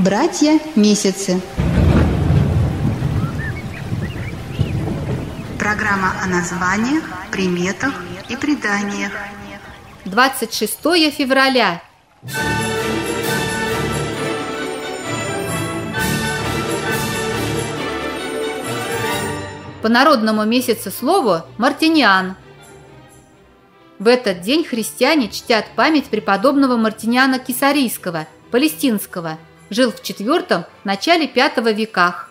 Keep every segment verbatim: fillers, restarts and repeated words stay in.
Братья месяцы. Программа о названиях, приметах и преданиях. двадцать шестое февраля. По народному месяцеслову Мартиниан. В этот день христиане чтят память преподобного Мартиниана Кесарийского, палестинского, жил в четвёртом – начале пятого веках.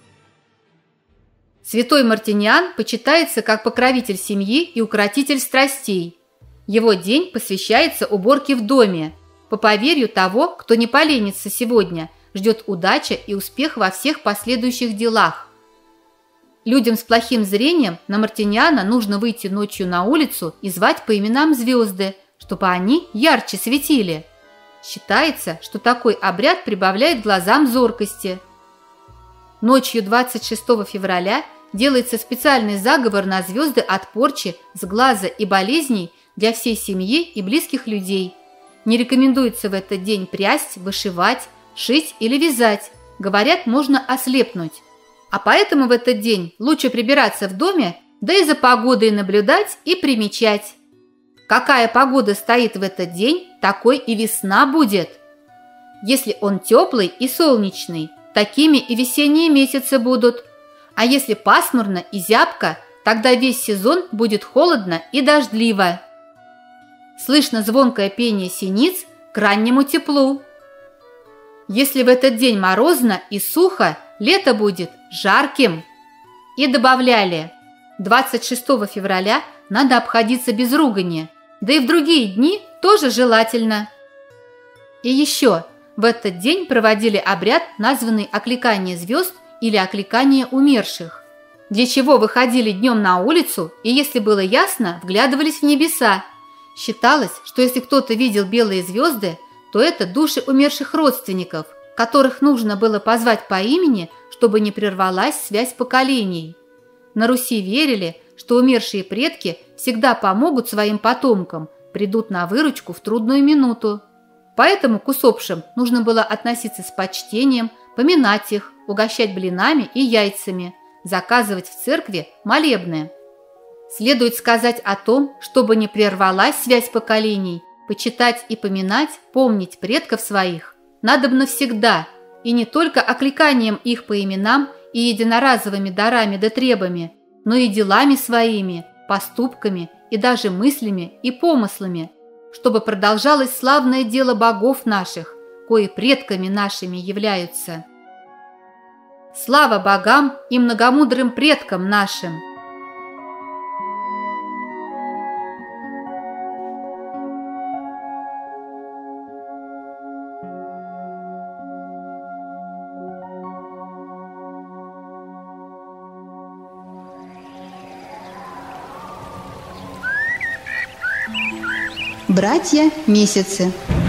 Святой Мартиниан почитается как покровитель семьи и укротитель страстей. Его день посвящается уборке в доме. По поверью того, кто не поленится сегодня, ждет удача и успех во всех последующих делах. Людям с плохим зрением на Мартиниана нужно выйти ночью на улицу и звать по именам звезды, чтобы они ярче светили. Считается, что такой обряд прибавляет глазам зоркости. Ночью двадцать шестого февраля делается специальный заговор на звезды от порчи, сглаза и болезней для всей семьи и близких людей. Не рекомендуется в этот день прясть, вышивать, шить или вязать. Говорят, можно ослепнуть. А поэтому в этот день лучше прибираться в доме, да и за погодой наблюдать и примечать. Какая погода стоит в этот день, такой и весна будет. Если он теплый и солнечный, такими и весенние месяцы будут. А если пасмурно и зябко, тогда весь сезон будет холодно и дождливо. Слышно звонкое пение синиц к раннему теплу. Если в этот день морозно и сухо, лето будет жарким. И добавляли, двадцать шестого февраля надо обходиться без ругани, да и в другие дни тоже желательно. И еще, в этот день проводили обряд, названный окликание звезд или окликание умерших, для чего выходили днем на улицу и, если было ясно, вглядывались в небеса. Считалось, что если кто-то видел белые звезды, то это души умерших родственников, которых нужно было позвать по имени, чтобы не прервалась связь поколений. На Руси верили, что умершие предки всегда помогут своим потомкам, придут на выручку в трудную минуту. Поэтому к усопшим нужно было относиться с почтением, поминать их, угощать блинами и яйцами, заказывать в церкви молебны. Следует сказать о том, чтобы не прервалась связь поколений, почитать и поминать, помнить предков своих надобно всегда, и не только окликанием их по именам и единоразовыми дарами да требами, но и делами своими, поступками и даже мыслями и помыслами, чтобы продолжалось славное дело богов наших, кои предками нашими являются. Слава богам и многомудрым предкам нашим! Братья месяцы.